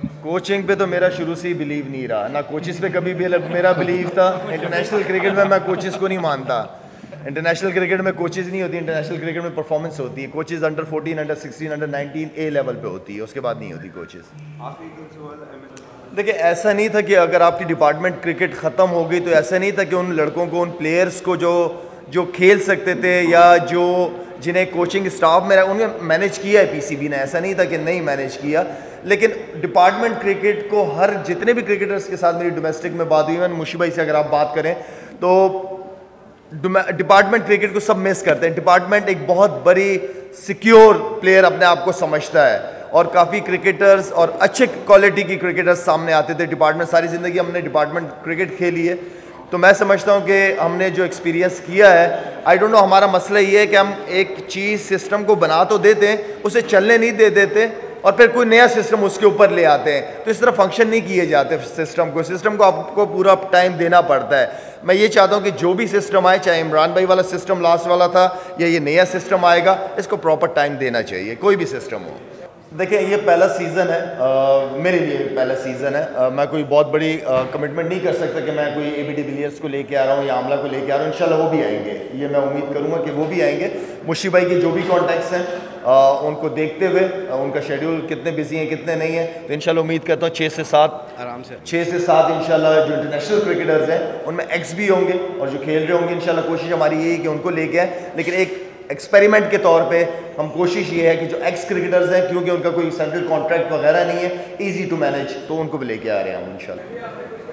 Coaching पे तो मेरा शुरू से ही बिलीव नहीं रहा ना, कोचिस पे कभी भी मेरा बिलीव था। इंटरनेशनल क्रिकेट में मैं कोचिस को नहीं मानता। इंटरनेशनल क्रिकेट में कोचिस नहीं होती, इंटरनेशनल क्रिकेट में परफॉर्मेंस होती है। Coaches under 14, under 16, under 19 a level पे होती है, उसके बाद नहीं होती कोचिस। देखिए ऐसा नहीं था कि अगर आपकी डिपार्टमेंट क्रिकेट ख़त्म हो गई तो ऐसा नहीं था कि उन लड़कों को, उन प्लेयर्स को जो खेल सकते थे या जो जिन्हें कोचिंग स्टाफ में उन्हें मैनेज किया है पीसीबी ने, ऐसा नहीं था कि नहीं मैनेज किया। लेकिन डिपार्टमेंट क्रिकेट को हर जितने भी क्रिकेटर्स के साथ मेरी डोमेस्टिक में बात हुई, मैंने मुशी भाई से अगर आप बात करें तो डिपार्टमेंट क्रिकेट को सब मिस करते हैं। डिपार्टमेंट एक बहुत बड़ी सिक्योर प्लेयर अपने आप को समझता है और काफ़ी क्रिकेटर्स और अच्छे क्वालिटी की क्रिकेटर्स सामने आते थे डिपार्टमेंट। सारी ज़िंदगी हमने डिपार्टमेंट क्रिकेट खेली है, तो मैं समझता हूँ कि हमने जो एक्सपीरियंस किया है, आई डोंट नो, हमारा मसला ये है कि हम एक चीज़ सिस्टम को बना तो देते हैं, उसे चलने नहीं दे देते और फिर कोई नया सिस्टम उसके ऊपर ले आते हैं। तो इस तरह फंक्शन नहीं किए जाते सिस्टम को आपको पूरा टाइम देना पड़ता है। मैं ये चाहता हूँ कि जो भी सिस्टम आए, चाहे इमरान भाई वाला सिस्टम लास्ट वाला था या ये नया सिस्टम आएगा, इसको प्रॉपर टाइम देना चाहिए, कोई भी सिस्टम हो। देखिए ये पहला सीज़न है, मेरे लिए पहला सीज़न है। मैं कोई बहुत बड़ी कमिटमेंट नहीं कर सकता कि मैं कोई एबी डिविलियर्स को लेके आ रहा हूँ या आमला को लेके आ रहा हूँ। इंशाल्लाह वो भी आएंगे, ये मैं उम्मीद करूँगा कि वो भी आएंगे। मुशी भाई के जो भी कॉन्टैक्ट्स हैं उनको देखते हुए, उनका शेड्यूल कितने बिजी हैं कितने नहीं हैं, तो इंशाल्लाह उम्मीद करता हूँ 6 से 7 आराम से 6 से 7 इंशाल्लाह जो इंटरनेशनल क्रिकेटर्स हैं उनमें एक्स भी होंगे और जो खेल रहे होंगे। इंशाल्लाह कोशिश हमारी यही कि उनको लेके आए, लेकिन एक एक्सपेरिमेंट के तौर पे हम कोशिश ये है कि जो एक्स क्रिकेटर्स हैं, क्योंकि उनका कोई सेंट्रल कॉन्ट्रैक्ट वगैरह नहीं है, इजी टू मैनेज, तो उनको भी लेके आ रहे हैं हम इंशाल्लाह।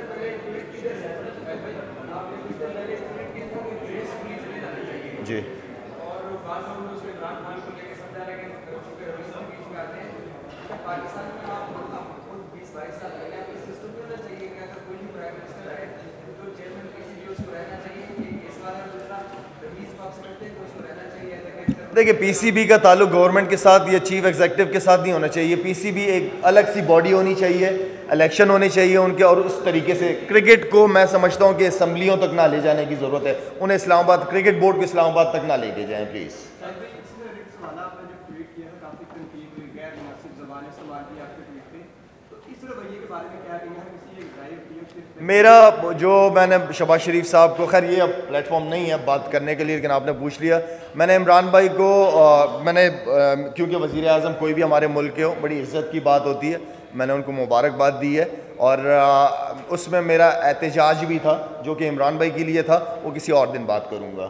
जी देखिए पीसीबी का ताल्लुक गवर्नमेंट के साथ या चीफ एग्जीक्यूटिव के साथ नहीं होना चाहिए। पीसीबी एक अलग सी बॉडी होनी चाहिए, इलेक्शन होने चाहिए उनके, और उस तरीके से क्रिकेट को मैं समझता हूँ कि असम्बलियों तक ना ले जाने की ज़रूरत है। उन्हें इस्लामाबाद क्रिकेट बोर्ड को इस्लामाबाद तक ना लेके जाएँ प्लीज़। मेरा जो मैंने शहबाज शरीफ साहब को, खैर ये अब प्लेटफॉर्म नहीं है बात करने के लिए, लेकिन आपने पूछ लिया, मैंने इमरान भाई को क्योंकि वज़ीर आज़म कोई भी हमारे मुल्क के हो, बड़ी इज़्ज़त की बात होती है, मैंने उनको मुबारकबाद दी है और उसमें मेरा एहतजाज भी था जो कि इमरान भाई के लिए था, वो किसी और दिन बात करूँगा।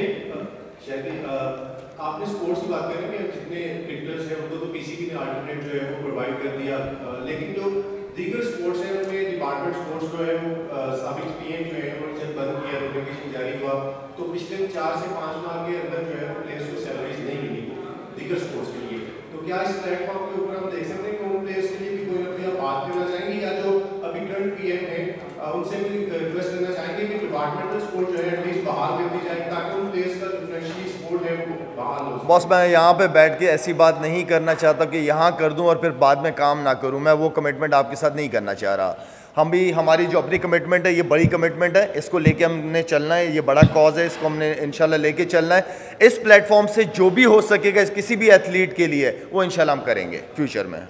आपने स्पोर्ट्स की बात करें कि जितने क्रिकेटर्स हैं उनको तो पीसीबी ने अल्टरनेट जो है वो प्रोवाइड कर दिया, लेकिन जो दीगर स्पोर्ट्स हैं उनमें डिपार्टमेंट स्पोर्ट्स जो है वो साबिक पीएम जो है उन्होंने जब बंद किया, नोटिफिकेशन जारी हुआ, तो पिछले 4 से 5 माह के अंदर जो है प्लेयर्स को सैलरीज नहीं मिली दीगर स्पोर्ट्स के लिए। तो क्या इस प्लेटफॉर्म के ऊपर हम देख सकते हैं कि उन प्लेयर्स के लिए भी कोई ना कोई आप बात करना चाहेंगे, या जो अभी करंट पीएम है उनसे भी रिक्वेस्ट करना चाहेंगे कि डिपार्टमेंटल स्पोर्ट जो है एटलीस्ट बहाल कर दी जाए ताकि उन प्लेयर्स का डिफरेंशियली स्पोर्ट है वो बहाल हो। बॉस मैं यहाँ पे बैठ के ऐसी बात नहीं करना चाहता कि यहाँ कर दूँ और फिर बाद में काम ना करूँ, मैं वो कमिटमेंट आपके साथ नहीं करना चाह रहा। हम भी, हमारी जो अपनी कमिटमेंट है, ये बड़ी कमिटमेंट है, इसको लेके हमने चलना है, ये बड़ा कॉज है, इसको हमने इंशाल्लाह लेके चलना है। इस प्लेटफॉर्म से जो भी हो सकेगा किसी भी एथलीट के लिए वो इंशाल्लाह हम करेंगे फ्यूचर में।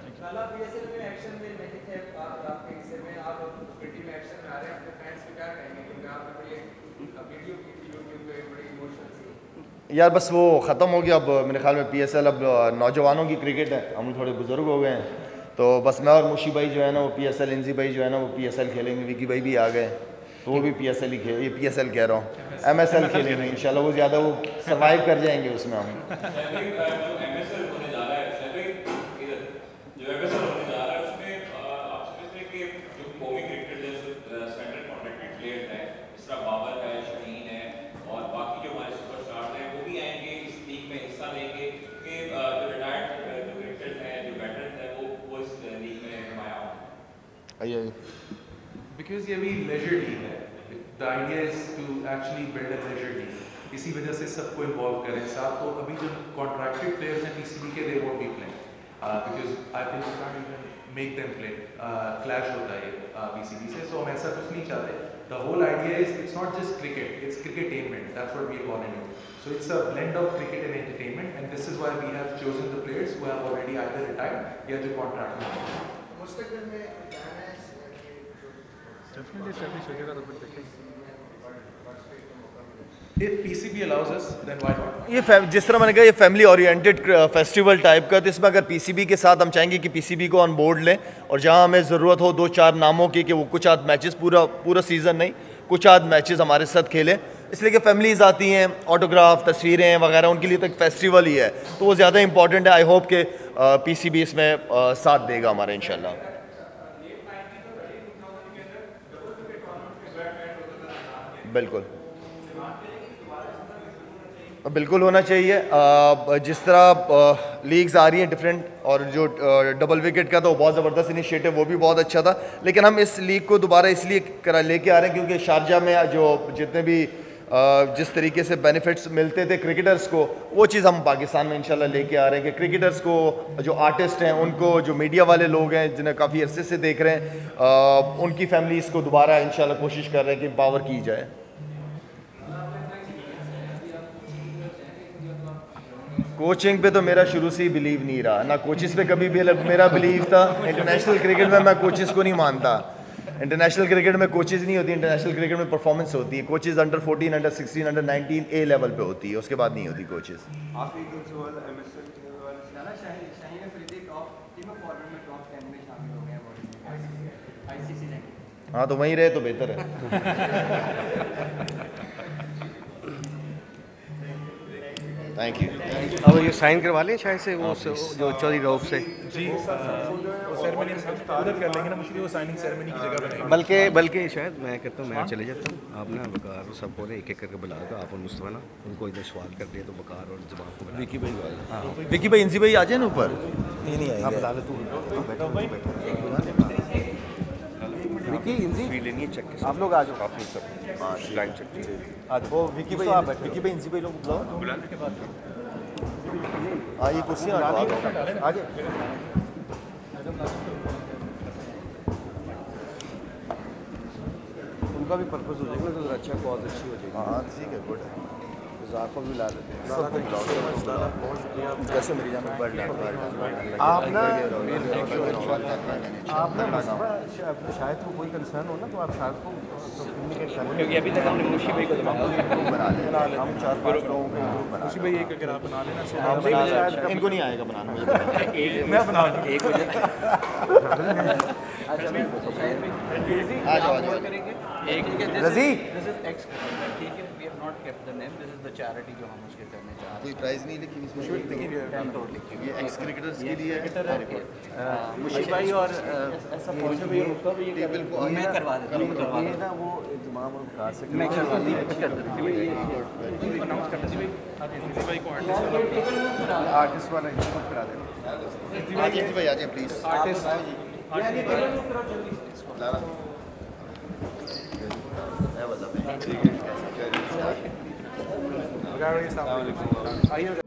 यार बस वो ख़त्म हो गया, अब मेरे ख्याल में पीएसएल अब नौजवानों की क्रिकेट है, हम थोड़े बुजुर्ग हो गए हैं, तो बस मैं और मुशी भाई जो है ना वो पीएसएल, इंजी भाई जो है ना वो पीएसएल खेलेंगे, विकी भाई भी आ गए तो वो भी पीएसएल ही ये पीएसएल कह रहा हूँ, एमएसएल खेलेंगे इंशाल्लाह, वो ज़्यादा वो सर्वाइव कर जाएंगे उसमें हम। Because ये भी लेजर लीग है, the idea is to actually build a leisure league, इसी वजह से सबको इन्वॉल्व करें साथ। तो अभी जो कॉन्ट्रैक्टेड प्लेयर्स हैं पीसीबी के, they won't be playing because I think we can't even make them play, clash होता है पीसीबी से, so हम ऐसा कुछ नहीं चाहते। The whole idea is it's not just cricket, it's cricketainment, that's what we are calling it. So it's a blend of cricket and entertainment, and this is why we have chosen the players who have already either retired या जो contract में। If PCB allows us, then why not? ये जिस तरह मैंने कहा ये family oriented festival type का, तो इसमें अगर पीसीबी के साथ हम चाहेंगे कि पीसीबी को ऑन बोर्ड लें और जहां हमें ज़रूरत हो 2-4 नामों की कि वो कुछ आध मैचेस पूरा सीज़न नहीं कुछ आध मैचेस हमारे साथ खेलें, इसलिए कि फैमिलीज़ आती हैं, ऑटोग्राफ तस्वीरें वगैरह उनके लिए तो एक फेस्टिवल ही है, तो वो ज़्यादा इंपॉर्टेंट है। आई होप कि पीसीबी इसमें साथ देगा हमारा इंशाल्लाह। बिल्कुल होना चाहिए। जिस तरह लीग्स आ रही हैं डिफरेंट, और जो डबल विकेट का तो बहुत ज़बरदस्त इनिशिएटिव, वो भी बहुत अच्छा था, लेकिन हम इस लीग को दोबारा इसलिए लेके आ रहे हैं क्योंकि शारजा में जो जितने भी जिस तरीके से बेनिफिट्स मिलते थे क्रिकेटर्स को, वो चीज़ हम पाकिस्तान में इंशाल्लाह लेके आ रहे हैं कि क्रिकेटर्स को, जो आर्टिस्ट हैं उनको, जो मीडिया वाले लोग हैं जिन्हें काफ़ी अरसे से देख रहे हैं, उनकी फैमिलीज़ को दोबारा इंशाल्लाह कोशिश कर रहे हैं कि एम्पावर की जाए। कोचिंग पे तो मेरा शुरू से ही बिलीव नहीं रहा, ना कोचिस पे कभी भी मेरा बिलीव था। इंटरनेशनल क्रिकेट में मैं कोचिस को नहीं मानता। इंटरनेशनल क्रिकेट में कोचिस नहीं होती, इंटरनेशनल क्रिकेट में परफॉर्मेंस होती है। Coaches under 14, under 16, under 19 a level पे होती है, उसके बाद नहीं होती कोचिस। हाँ तो वहीं रहे तो बेहतर है। Thank you. अब ये साइन करवा लें शायद से वो जो चौधरी रऊफ से जी, सेरेमनी उधर कर लेंगे ना, मुझे वो साइनिंग सेरेमनी की जगह बनाएंगे। बल्कि शायद मैं कहता हूँ मैं चले जाता हूँ, आप ना बकार सबको ना एक एक करके बुला दो, आप और मुस्तफा ना उनको इधर सवाल कर दिए तो बकार और जवाब को विकी भाई, हाँ विकी भाई, इंसी भाई आ जाए ना ऊपर। नहीं आप बुला ले, विकी इंसी आप लोग आ जाओ, लाइन चेक वो विकी भाई, विकी भाई, इंसी भाई लोग बुलाने के बाद ये कुर्सियाँ आगे। उनका भी पर्पस हो जाएगा तो अच्छा कॉज अच्छी हो जाएगी। हाँ ठीक है, गुड है। को भी ला लेते हैं, सबको बुलाओ, जैसे मेरी जान बढ़ आप ना शायद को कोई कंसर्न हो ना तो आप शायद को कम्युनिकेट करें, क्योंकि अभी तक हमने मुशी भाई को बना लेना, हम 4-5 लोगों को मुशी भाई एक अगर आप बना लेना, इनको नहीं आएगा बनाना, मुझे मैं बना लूँ। एक आ जाओ रजी चैरिटी जो हम उसके करने चाह रहे हैं। कोई प्राइस नहीं लिखी इसमें, ये एक्स क्रिकेटर्स के लिए मुशी भाई और ऐसा टेबल को मैं करवा देता हूँ, ये ना वो इमाम और विकास से मैं करवा देता हूँ। आर्टिस्ट वाला इंस्टीट्यूट करा देना। आजिज भाई आ जाए प्लीज। आर्टिस्ट आइए